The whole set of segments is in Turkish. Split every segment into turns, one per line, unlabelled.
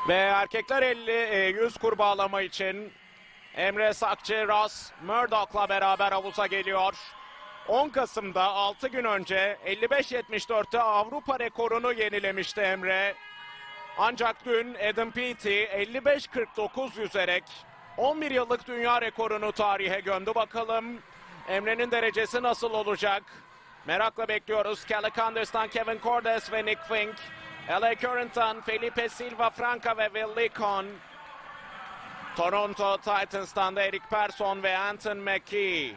Ve erkekler 100 kurbağalama için Emre Sakçı, Ross Murdoch'la beraber havuza geliyor. 10 Kasım'da 6 gün önce 55.74'te Avrupa rekorunu yenilemişti Emre. Ancak dün Adam Peaty 55.49 yüzerek 11 yıllık dünya rekorunu tarihe gömdü. Bakalım Emre'nin derecesi nasıl olacak? Merakla bekliyoruz. Kelly Conders'tan Kevin Cordes ve Nick Fink. LA Current'tan Felipe Silva Franca ve Will Licon. Toronto Titans'tan da Eric Persson ve Anton McKee.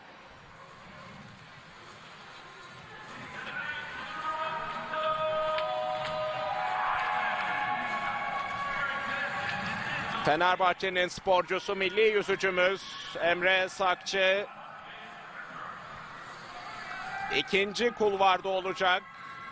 Fenerbahçe'nin sporcusu, milli yüzücümüz Emre Sakçı ikinci kulvarda olacak.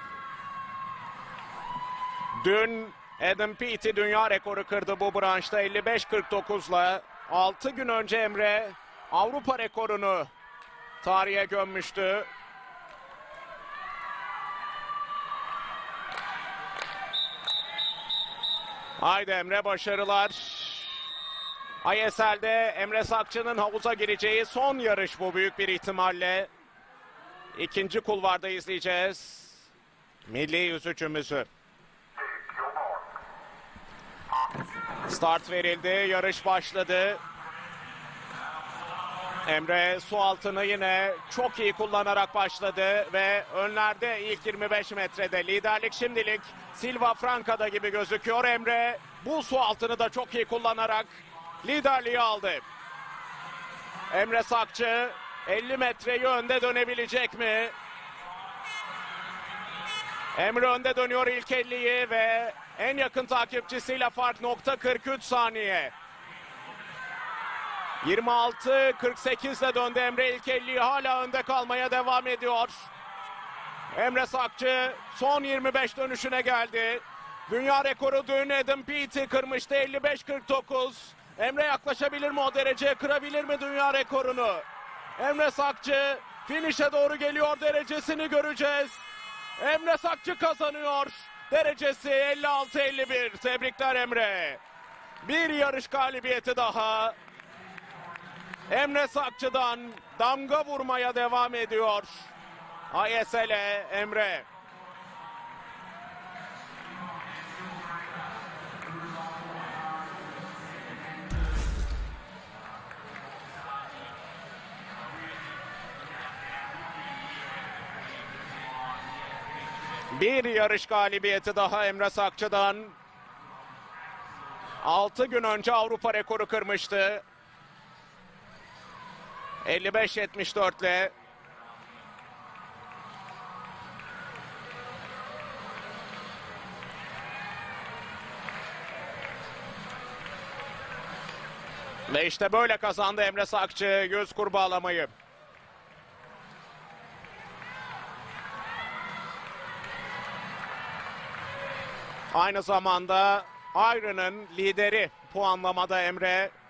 Dün Adam Peaty dünya rekoru kırdı bu branşta 55.49'la. 6 gün önce Emre Avrupa rekorunu tarihe gömmüştü. Haydi Emre, başarılar. ISL'de Emre Sakçı'nın havuza gireceği son yarış bu büyük bir ihtimalle. İkinci kulvarda izleyeceğiz milli yüzücümüzü. Start verildi, yarış başladı. Emre su altını yine çok iyi kullanarak başladı ve önlerde ilk 25 metrede liderlik şimdilik Silva Franca'da gibi gözüküyor. Emre bu su altını da çok iyi kullanarak liderliği aldı. Emre Sakçı 50 metreyi önde dönebilecek mi? Emre önde dönüyor ilk 50'yi ve en yakın takipçisiyle fark nokta 43 saniye. 26-48'de döndü Emre ilk 50'yi, hala önde kalmaya devam ediyor. Emre Sakçı son 25 dönüşüne geldi. Dünya rekoru dün Adam Peaty kırmıştı 55-49. Emre yaklaşabilir mi o dereceye, kırabilir mi dünya rekorunu? Emre Sakçı finişe doğru geliyor, derecesini göreceğiz. Emre Sakçı kazanıyor. Derecesi 56-51. Tebrikler Emre. Bir yarış galibiyeti daha. Emre Sakçı'dan damga vurmaya devam ediyor ISL'e Emre. Bir yarış galibiyeti daha Emre Sakçı'dan. 6 gün önce Avrupa rekoru kırmıştı. 55-74 ile. Ve işte böyle kazandı Emre Sakçı 100 kurbağalamayı. Aynı zamanda Iron'ın lideri puanlamada Emre.